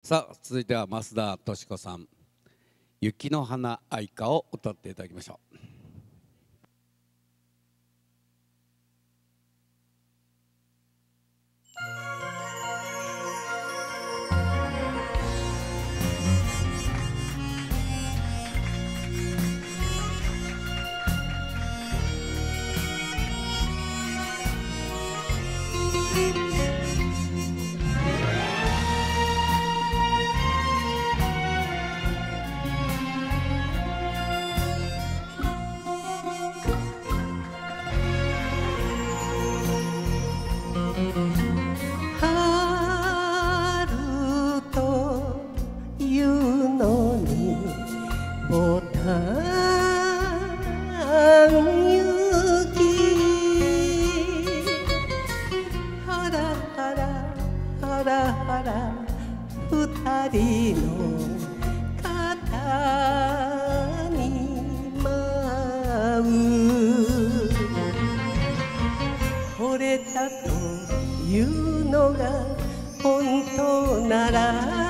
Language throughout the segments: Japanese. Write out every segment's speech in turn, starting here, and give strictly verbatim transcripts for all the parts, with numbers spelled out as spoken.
さあ続いては増田敏子さん「雪の花愛花」を歌っていただきましょう。 春というのにボタン雪ハラハラハラハラ二人の肩に舞う惚れたというのが本当なら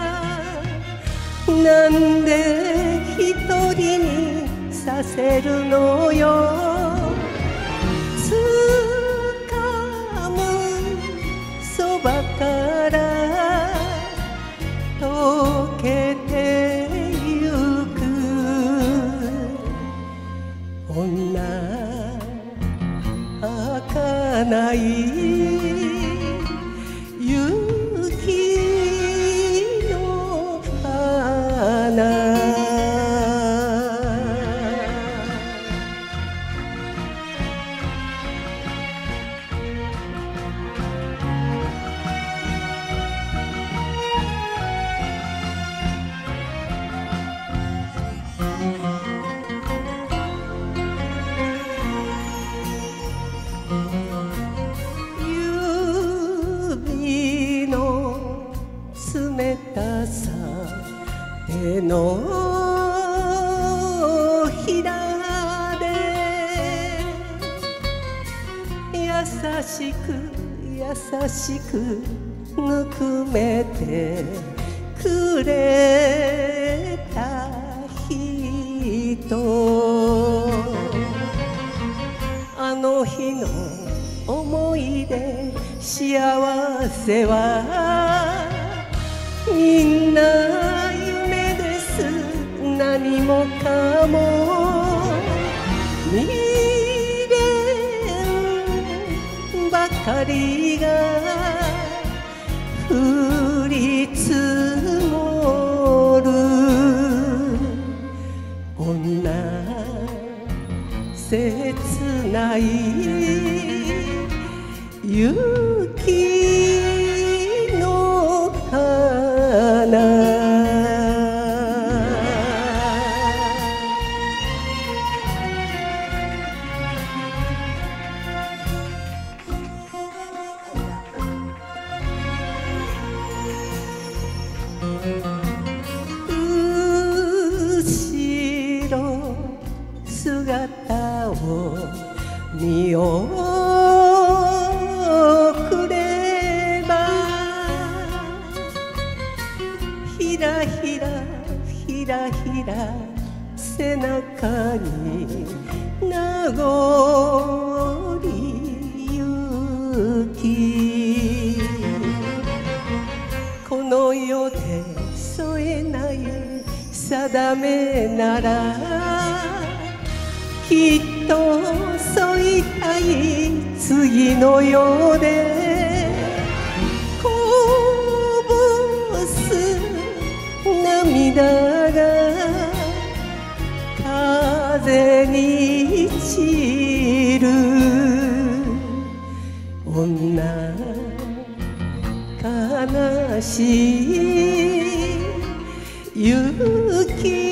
なんで一人にさせるのよ掴むそばから溶けてゆく女儚い冷たさ手のひらで優しく優しくぬくめてくれた人あの日の思い出幸せはみんな夢です何もかも未練ばかりが降り積もる女切ない雪後ろ姿を見送ればひらひらひらひら背中に名残ゆきこの世で添えない定めならきっと添いたい次の世でこぼす涙が風に散る女悲しい雪